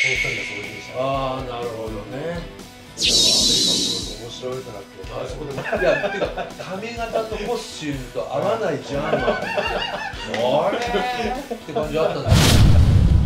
二人がそういうふうにした。 ああ、なるほどね。 アメリカン面白いってなって、あそこでもいや、てか髪型とコスチュームと合わないジャーマンあれって感じあったんですよ。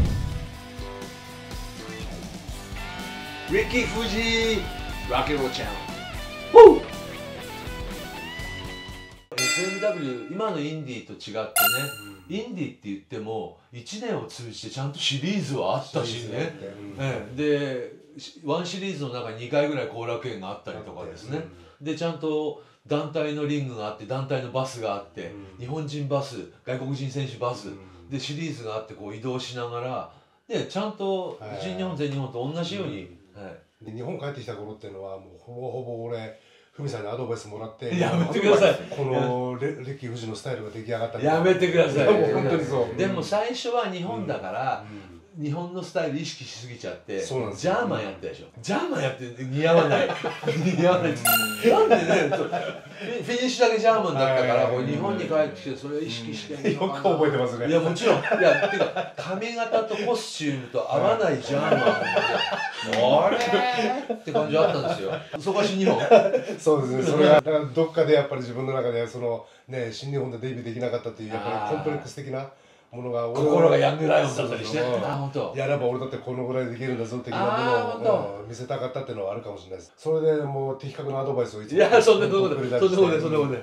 リッキー・フジロッキンロールチャンネル。FMW 今のインディーと違ってね、インディーって言っても1年を通じてちゃんとシリーズはあったしね、で1シリーズの中に2回ぐらい後楽園があったりとかですね、でちゃんと団体のリングがあって団体のバスがあって、日本人バス外国人選手バス、でシリーズがあってこう移動しながらでちゃんと新日本全日本と同じように、 で日本帰ってきた頃っていうのはもうほぼほぼ俺ふみさんにアドバイスもらってやめてください。 このレッキー・フジのスタイルが出来上がった。 やめてください。 もう本当にそう。 でも最初は日本だから、日本のスタイル意識しすぎちゃって、ジャーマンやったでしょ。ジャーマンやって似合わない。似合わない。なんでね、フィニッシュだけジャーマンだったから、日本に帰ってきてそれを意識してよく覚えてますね。 いやもちろん。いやてか髪型とコスチュームと合わないジャーマン。あれって感じあったんですよ。そこは新日本。 そうですね。それがだからどっかでやっぱり自分の中でそのね新日本でデビューできなかったっていうやっぱりコンプレックス的なものが心がヤングライオンだったりして、 やれば俺だってこのぐらいできるんだぞ的なものを見せたかったっていうのはあるかもしれないです。それでもう的確なアドバイスをいつもいやそんなことくれたりして、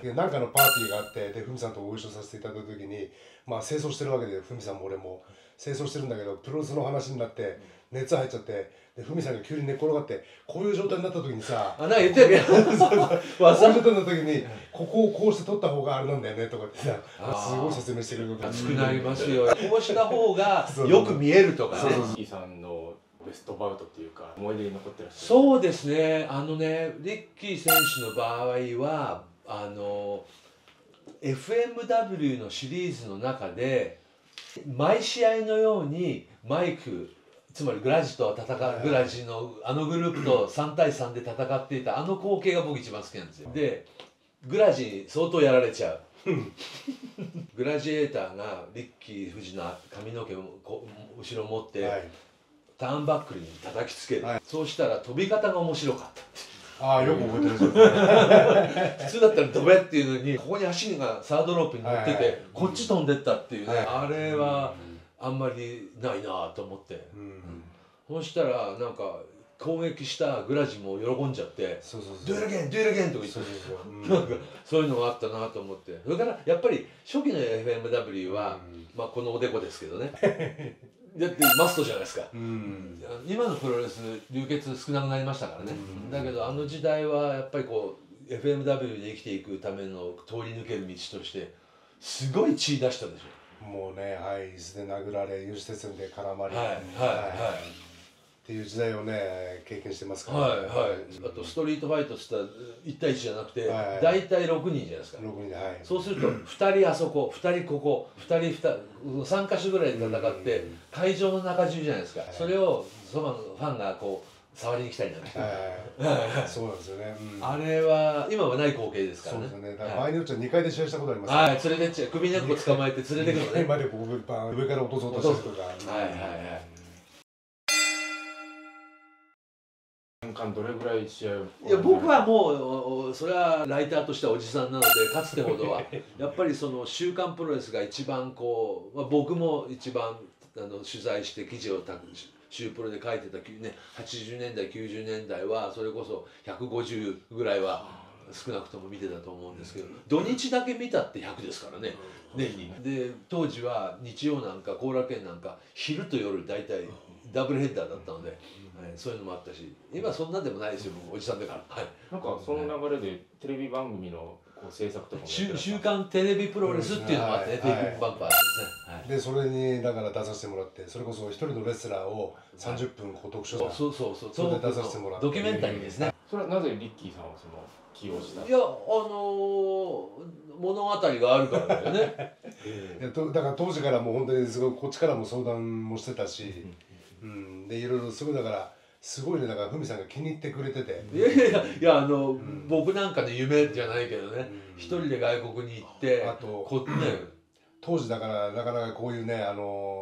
なんかのパーティーがあってでふみさんとご一緒させていただいた時にまあ清掃してるわけでふみさんも俺も清掃してるんだけどプロレスの話になって熱入っちゃって。でふみさんが急に寝っ転がってこういう状態になった時にさなんか言ってるけどそういう状態になった時にここをこうして取った方があれなんだよねとかってさすごい説明してくれる熱くなりますよ。こうした方がよく見えるとかね。 リッキーさんのベストバウトっていうか思い出に残ってらっしゃる。 そうですね。リッキー選手の場合はFMW のシリーズの中で毎試合のようにマイクつまりグラジと戦うグラジのグループと3対3で戦っていた光景が僕一番好きなんですよ。でグラジ相当やられちゃうグラジエーターがリッキー・フジの髪の毛を後ろ持って、ターンバックルに叩きつける、そうしたら飛び方が面白かったああよく覚えてるんです普通だったら飛べっていうのにここに足がサードロープに乗っててこっち飛んでったっていうね、あれはあんまりないなと思って、そしたらなんか攻撃したグラジも喜んじゃって「ドゥエルゲンドゥエルゲン」とか言ってなんかそういうのがあったなと思って、それからやっぱり初期の FMW はまあこのおでこですけどねだってマストじゃないですか。今のプロレス流血少なくなりましたからね。だけど時代はやっぱりこう FMW で生きていくための通り抜ける道としてすごい血出したでしょ。 もうね、はい、椅子で殴られ、有刺鉄線で絡まり、っていう時代をね、経験してますから。 あとストリートファイトって言ったら1対1じゃなくて、大体6人じゃないですか。 6人で、はい。 そうすると2人あそこ、2人ここ、2人3カ所ぐらいで戦って、会場の中中じゃないですか。それをそばのファンがこう触りに来たりなんかして。 そうなんですよね。 あれは今はない光景ですからね。 そうですね。だから場合によっちゃ2回で試合したことありますね。 はい、連れてっちゃう。首根っこ捕まえて連れてくのね。 までこう上から落とそうとしたりとか。 年間どれぐらい試合を？ いや僕はもうそれはライターとしてはおじさんなのでかつてほどはやっぱりその週刊プロレスが一番こう、僕も一番取材して記事を週プロで書いてた、ね、80年代90年代はそれこそ150ぐらいは少なくとも見てたと思うんですけど、土日だけ見たって100ですからね、年に。で当時は日曜なんか後楽園なんか昼と夜大体ダブルヘッダーだったので、そういうのもあったし、今そんなんでもないですよ、おじさんだから。 なんかその流れでテレビ番組の制作とかも週刊テレビプロレスっていうのがあってね、テレビバンパーですね。 でそれにだから出させてもらって、それこそ一人のレスラーを30分こう特集そうそれで出させてもらって、 ドキュメンタリーですね。 それはなぜリッキーさんをその起用した？ いや物語があるからだよね。 だから当時からもう本当にすごいこっちからも相談もしてたし、でいろいろすごいだからすごいね、だからふみさんが気に入ってくれてて、 いや僕なんかの夢じゃないけどね、一人で外国に行ってあとね、 当時だからなかなかこういうね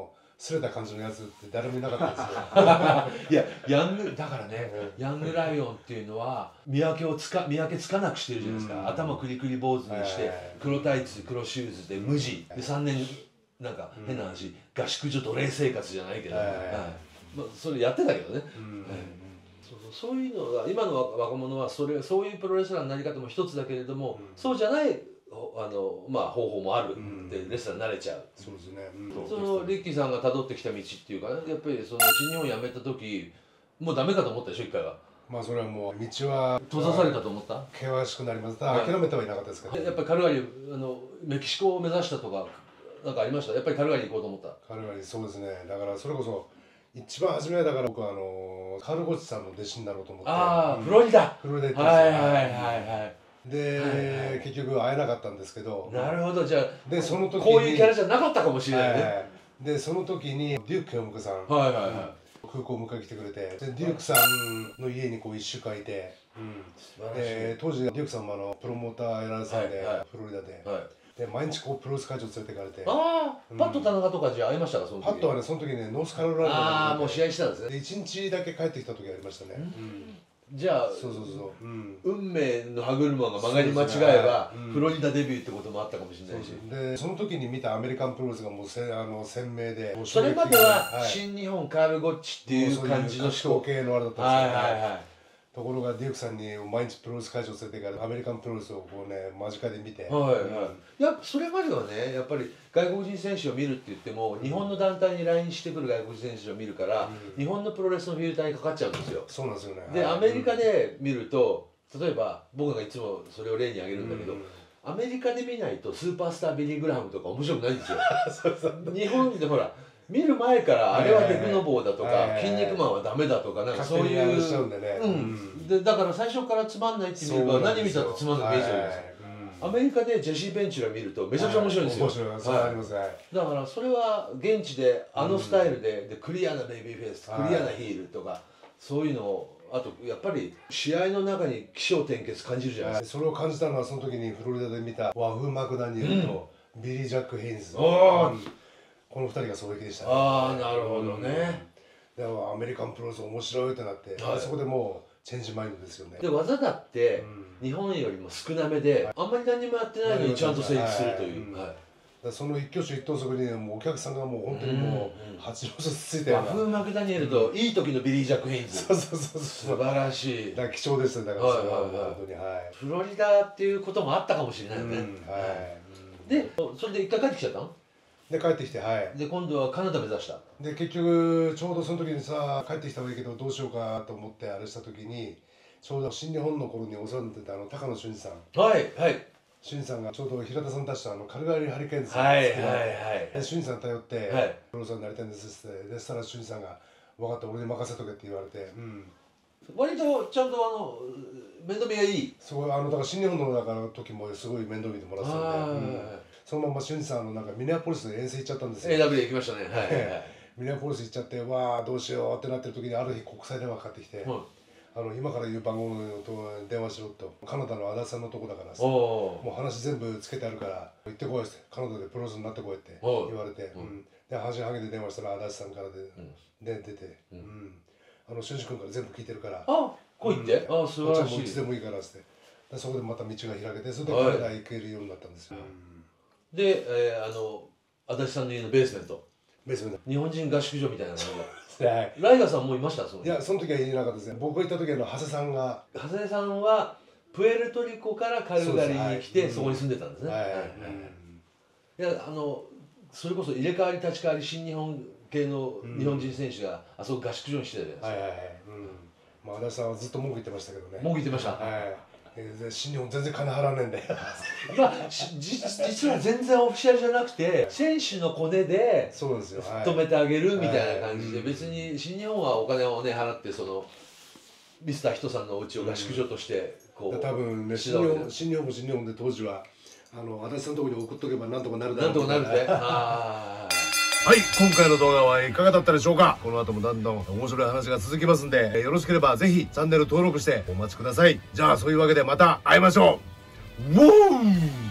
すれた感じのやつって誰もいなかったんですよ。 いやだからね、ヤングライオンっていうのは見分けつかなくしてるじゃないですか。頭クリクリ坊主にして黒タイツ黒シューズで無地で3年なんか変な話、合宿所奴隷生活じゃないけど、それやってたけどね。そういうのが今の若者はそういうプロレスラーのなり方も一つだけれども、そうじゃない方法もあるってレスラーになれちゃう。 そうですね。 そのリッキーさんが辿ってきた道っていうかね、やっぱりその新日本辞めた時もうダメかと思ったでしょ、一回は。 まあそれはもう道は閉ざされたと思った？ 険しくなります。諦めてはいなかったですけど。 やっぱりカルガリーメキシコを目指したとかなんかありました？やっぱりカルガリー行こうと思った？ カルガリー、そうですね。だからそれこそ一番初めはだから僕はカルゴチさんの弟子になろうと思って。 ああ、フロリダ。 フロリダ行ったんですよ。 はいはいはい。 で、結局会えなかったんですけど。 なるほど。じゃあでその時にこういうキャラじゃなかったかもしれないね。 でその時にデューク京向さん、空港迎え来てくれて、でデュークさんの家にこう1週間いて、当時デュークさんもプロモーターやられてたんで、フロリダで。で毎日こうプロレス会場連れて行かれて、 パッと田中とかじゃ会いましたか？その時。 パッとはね、その時ねノースカロライナああ、もう試合したんですね。 で1日だけ帰ってきた時ありましたね。 じゃあ運命の歯車が曲がり間違えばフロリダデビューってこともあったかもしれないし、 でその時に見たアメリカンプロレスがもう鮮明で、 それまでは新日本カールゴッチっていう感じの思考系のあれだったんですよ。ところがデュークさんに毎日プロレス会場連れて行かれてアメリカンプロレスをこうね間近で見て、 いやそれまではねやっぱり外国人選手を見るって言っても日本の団体に来日してくる外国人選手を見るから日本のプロレスのフィルターにかかっちゃうんですよ。 そうなんですよね。 でアメリカで見ると例えば僕がいつもそれを例に挙げるんだけど、アメリカで見ないとスーパースタービリー・グラハムとか面白くないんですよ。日本でほら見る前からあれはデクノボーだとか筋肉マンはダメだとかなんかそういうでだから最初からつまんないって見れば何見たってつまんないイメージあるんですよ。アメリカでジェシー・ベンチュラ見るとめちゃくちゃ面白いんですよ。だからそれは現地でスタイルでクリアなベイビーフェイスクリアなヒールとかそういうのをあとやっぱり試合の中に起承転結感じるじゃないですか。 それを感じたのはその時にフロリダで見たワフ・マクダニエルとビリー・ジャック・ヘインズ、この2人が衝撃でしたね。 ああ、なるほどね。 でもアメリカンプロレス面白いってなって、そこでもうチェンジマインドですよね。 で技だって日本よりも少なめであんまり何もやってないのにちゃんと成立するという。 その一挙手一投足にもうお客さんがもう本当にもう八の字ついてる。 ワフ・マクダニエルといい時のビリー・ジャック・ヘインズ。 そう素晴らしい。 だから貴重ですね。だからそれは本当にフロリダっていうこともあったかもしれないよね。でそれで一回帰ってきちゃったの？ で帰ってきて、 で今度はカナダ目指した。 で結局ちょうどその時にさ帰ってきた方がいいけどどうしようかと思ってあれした時にちょうど新日本の頃にお世話になってた高野俊二さん、俊二さんがちょうど平田さん出したカルガリーハリケーンズさんで俊二さん頼ってプロレスラーになりたいんですってでしたら俊二さんが分かった俺に任せとけって言われて、 割とちゃんと面倒見がいい。 すごいだから新日本の時もすごい面倒見てもらってたんで。そのまま俊二さんなんかミネアポリスで遠征行っちゃったんですよ。 AW 行きましたね。 ミネアポリス行っちゃってわあどうしようってなってる時にある日国際電話かかってきて、今から言う番号の電話しろとカナダの足立さんのとこだからさもう話全部つけてあるから行ってこいってカナダでプロレスになってこいって言われて、で半信半疑で電話したら足立さんから出て、俊二君から全部聞いてるからこう言って素晴らしいいつでもいいからってそこでまた道が開けてそれでカナダ行けるようになったんですよ。 で、足立さんの家のベースメント日本人合宿所みたいなのがライガーさんもいました？ いやその時はいなかったですね。僕が行った時は長谷さんが長谷さんはプエルトリコからカルガリーに来てそこに住んでたんですね。いやそれこそ入れ替わり立ち替わり新日本系の日本人選手があそこ合宿所にしてたじゃないですか。 足立さんはずっと文句言ってましたけどね。 文句言ってました。 新日本全然金払わねえんだよ。 実は全然オフィシャルじゃなくて選手のコネで止めてあげるみたいな感じで別に新日本はお金をね払ってそのミスターヒトさんのお家を合宿所としてこう多分ね新日本も新日本で当時は足立さんのところに送っとけばなんとかなるだろう。 なんとかなるぜ。 はい、今回の動画はいかがだったでしょうか。この後もだんだん面白い話が続きますんで、よろしければぜひチャンネル登録してお待ちください。じゃあそういうわけでまた会いましょう。ウォー